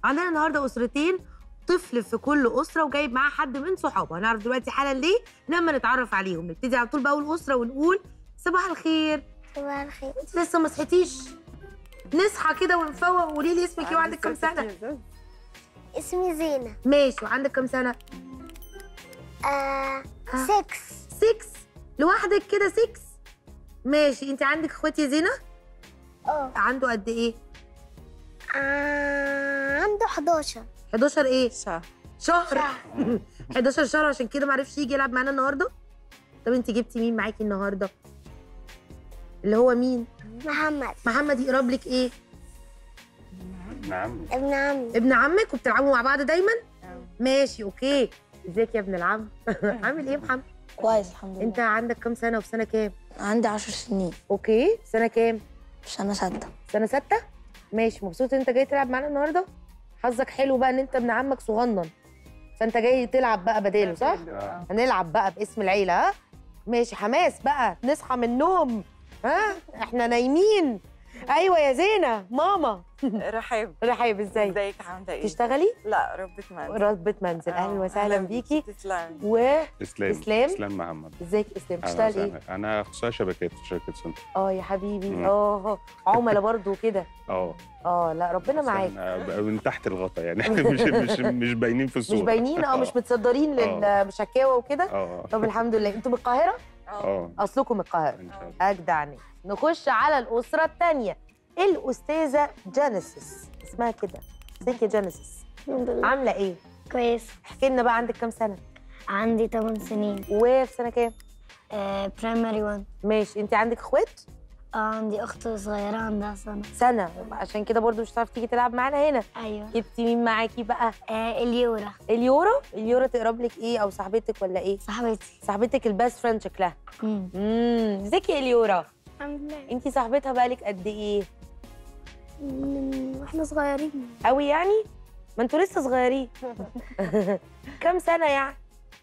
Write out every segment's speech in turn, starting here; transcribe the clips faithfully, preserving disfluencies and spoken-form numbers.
عندنا النهارده اسرتين، طفل في كل اسره وجايب معاه حد من صحابه. هنعرف دلوقتي حالا ليه لما نتعرف عليهم. نبتدي على طول باول اسره ونقول صباح الخير. صباح الخير. انت لسه ما صحيتيش؟ نصحى كده ونفوق. وقولي لي اسمك ايه وعندك كام سنه؟ اسمي زينة. ماشي، وعندك كام سنه؟ آه سكس. سكس لوحدك كده؟ سكس ماشي. انت عندك اخوات يا زينة؟ اه. عنده قد ايه؟ آه عنده حداشر. حداشر ايه؟ شهر. شهر حداشر شهر، عشان كده ما عرفش يجي يلعب معانا النهارده. طب انت جبتي مين معاكي النهارده؟ اللي هو مين؟ محمد. محمد يقرب لك ايه؟ ابن عمي. ابن عمي. ابن عمك، وبتلعبوا مع بعض دايما؟ ماشي اوكي. ازيك يا ابن العم؟ عامل ايه يا محمد؟ كويس الحمد لله. انت عندك كام سنه وفي سنه كام؟ عندي عشر سنين. اوكي، سنه كام؟ في سنة ستة. سنه ستة. ماشي، مبسوط ان انت جاي تلعب معانا النهارده؟ حظك حلو بقى ان انت ابن عمك صغنن، فانت جاي تلعب بقى بداله، صح؟ آه. هنلعب بقى باسم العيله. ها ماشي، حماس بقى، نصحى من النوم. ها احنا نايمين. ايوه يا زينه ماما. رحاب. رحاب، ازيك؟ ازيك عاملة ايه؟ تشتغلي؟ لا ربة منزل. ربة منزل. اهلا وسهلا بيكي. تسلمي. و اسلام. اسلام. اسلام محمد. ازيك اسلام؟ أهلاً بتشتغلي ايه؟ وسهلاً. انا اخصائي شبكات في شركه سنتر. اه يا حبيبي. مم. اه عملاء برضو كده. اه اه لا ربنا بس معاك. إحنا من تحت الغطا يعني. مش مش مش باينين في الصوره. مش باينين، اه مش متصدرين آه. للشكاوى وكده. اه طب الحمد لله. انتوا من القاهره؟ اه اصلكم من القاهره. ان شاء الله. اجدع ناس. نخش على الاسره الثانيه، الاستاذه جينيسيس. اسمها كده. ازيك يا جينيسيس؟ الحمد لله. عامله ايه؟ كويس. احكي لنا بقى، عندك كام سنه؟ عندي ثمان سنين. وفي سنه كام؟ آه برايمري واحد. ماشي. انت عندك اخوات؟ اه عندي اخت صغيرة عندها سنة. سنه، عشان كده برضو مش هتعرفي تيجي تلعب معانا هنا. ايوه. جبتي مين معاكي بقى؟ آه اليورا. اليورا. اليورا تقرب لك ايه، او صاحبتك ولا ايه؟ صاحبتي. صاحبتك الباست فريند شكلها. امم امم ازيك يا اليورا؟ الحمد لله. انت صاحبتها بقالك قد ايه؟ من واحنا صغيرين. قوي يعني؟ ما انتوا لسه صغيرين. كام سنه يعني؟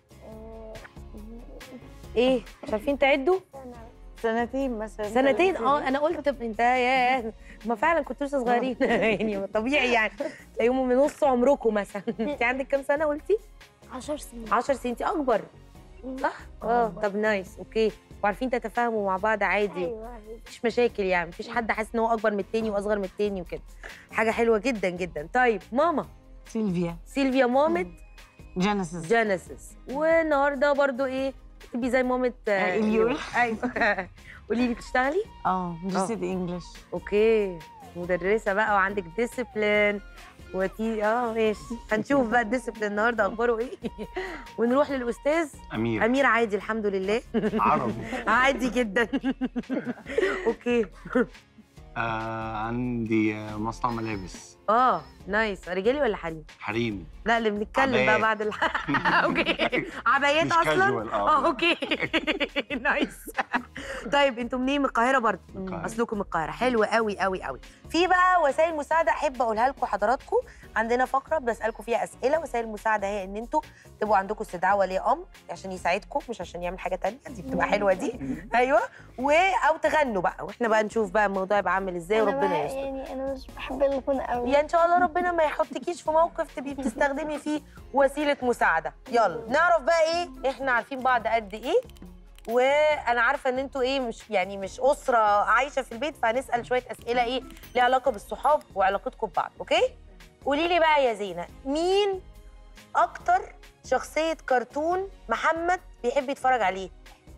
ايه مش عارفين تعدوا؟ سنتين مثلا. سنتين. اه انا قلت انت يا ما فعلا كنتوا لسه صغيرين. يعني طبيعي يعني تلاقيهم من نص عمركم مثلا. انت عندك كام سنه قلتي؟ عشر سنين. عشر سنين. انت اكبر صح؟ اه طب نايس اوكي. وعارفين تتفاهموا مع بعض عادي؟ ايوه. مفيش مشاكل يعني؟ مفيش حد حاسس ان هو اكبر من التاني واصغر من التاني وكده؟ حاجه حلوه جدا جدا. طيب ماما سيلفيا. سيلفيا مامة جينيسيس. جينيسيس. والنهارده برضو ايه، تبقي زي مامة آه، اليورا. ايوه. قولي لي بتشتغلي؟ اه جسد انجلش. اوكي، مدرسه بقى وعندك ديسيبلين وتي اه ماشي. هنشوف بقى الديسيبلين النهارده اخباره ايه. ونروح للاستاذ امير. امير. عادي الحمد لله. عربي. عادي جدا. اوكي. آه عندي مصنع ملابس. اه نايس. رجالي ولا حريم؟ حريمي. لا اللي بنتكلم بقى عبايات. بعد ال... اوكي. عبايات مش اصلا؟ casual، آه. اه اوكي. نايس. طيب انتوا منين؟ من القاهره برضه؟ القاهرة. اصلكم من القاهره. حلو قوي قوي قوي. في بقى وسائل مساعده احب اقولها لكم حضراتكم. عندنا فقره بسالكم فيها اسئله. وسائل المساعده هي ان انتوا تبقوا عندكم استدعاء ولي امر عشان يساعدكم، مش عشان يعمل حاجه تانية. دي بتبقى حلوه دي. ايوه. و او تغنوا بقى، واحنا بقى نشوف بقى الموضوع يبقى عامل ازاي وربنا يستر. يعني انا مش بحب الغنى قوي. يا ان شاء الله ربنا ما يحطكيش في موقف تبقي بتستخدمي فيه وسيله مساعده. يلا نعرف بقى ايه، احنا عارفين بعض قد ايه، وانا عارفه ان انتوا ايه مش يعني مش اسره عايشه في البيت، فهنسال شويه اسئله ايه ليها علاقه بالصحاب وعلاقتكم ببعض. اوكي؟ قولي لي بقى يا زينه، مين اكتر شخصيه كرتون محمد بيحب يتفرج عليه؟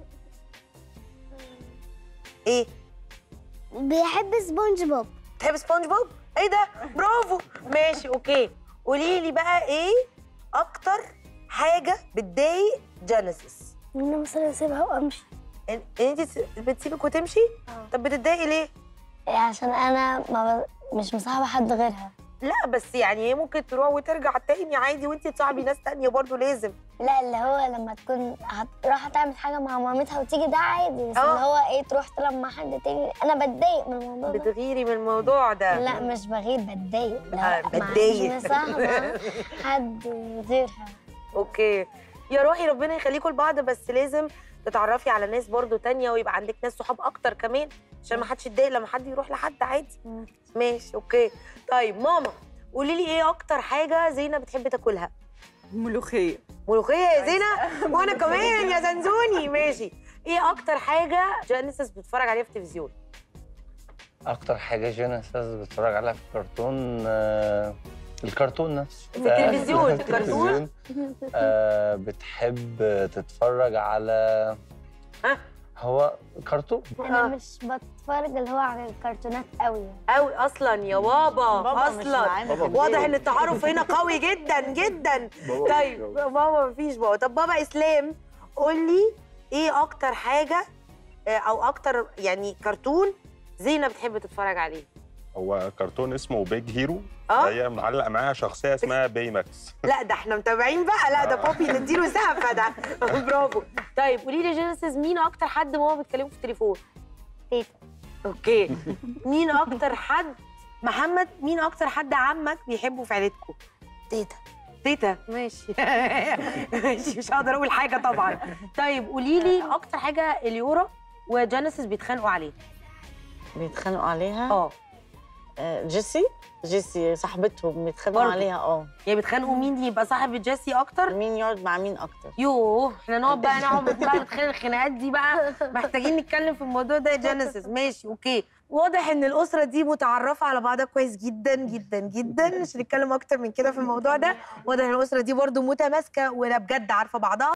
ايه؟ بيحب سبونج بوب. تحب سبونج بوب؟ ايه ده؟ برافو. ماشي اوكي. قولي لي بقى ايه اكتر حاجه بتضايق جينيسيس؟ ان انا مثلا اسيبها وامشي. ان انت بتسيبك وتمشي؟ اه. طب بتتضايقي ليه؟ عشان انا ما ب... مش مصاحبه حد غيرها. لا بس يعني هي ممكن تروح وترجع تاني عادي، وانت تصاحبي ناس تانية برضه لازم. لا اللي هو لما تكون هت... راح تعمل حاجه مع مامتها وتيجي ده عادي، بس اه. اللي هو ايه تروح تلعب مع حد تاني انا بتضايق من الموضوع ده. بتغيري من الموضوع ده؟ لا مش بغير، بتضايق. آه، لا بتضايق. مش مصاحبه حد غيرها. اوكي يا روحي، ربنا يخليكم لبعض، بس لازم تتعرفي على ناس برضو تانية ويبقى عندك ناس صحاب اكتر كمان، عشان ما حدش يتضايق لما حد يروح لحد عادي. ماشي اوكي. طيب ماما، قولي لي ايه اكتر حاجه زينه بتحب تاكلها؟ ملوخيه. ملوخيه يا زينه؟ وانا كمان يا زنزوني. ماشي. ايه اكتر حاجه جينيسيس بتتفرج عليها في التلفزيون؟ اكتر حاجه جينيسيس بتتفرج عليها في الكرتون آه الكرتون نفسه. في التلفزيون. الكرتون. آه بتحب تتفرج على ها هو كرتون. انا آه. مش بتفرج اللي هو على الكرتونات قوي. قوي اصلا يا بابا, بابا مش اصلا معانا في واضح البيت. ان التعارف هنا قوي جدا جدا. طيب بابا مفيش بابا. طب بابا اسلام قول لي ايه اكتر حاجه آه، او اكتر يعني كرتون زينه بتحب تتفرج عليه؟ هو كرتون اسمه بيج هيرو. اه هي معلق معاها شخصيه اسمها باي ماكس. لا ده احنا متابعين بقى. لا ده بابي نديله سقفه ده. برافو. طيب قولي لي جينيسيس مين اكتر حد ماما بتكلمه في التليفون؟ تيتا. اوكي. مين اكتر حد محمد مين اكتر حد عمك بيحبه في عيلتكم؟ تيتا. تيتا. ماشي. ماشي مش هقدر اقول حاجه طبعا. طيب قولي لي اكتر حاجه اليورا وجينيسيس بيتخانقوا عليه. بيتخانقوا عليها. اه آه، جيسي جيسي صاحبتهم بيتخانقوا برضه. عليها. اه يعني بيتخانقوا مين يبقى صاحب جيسي اكتر؟ مين يقعد مع مين اكتر. يوه احنا نقعد بقى نقعد بقى نتخانق الخناقات دي بقى. محتاجين نتكلم في الموضوع ده يا جينيسيس. ماشي اوكي. واضح ان الاسره دي متعرفه على بعضها كويس جدا جدا جدا. مش هنتكلم اكتر من كده في الموضوع ده. واضح ان الاسره دي برضو متماسكه ولا بجد عارفه بعضها.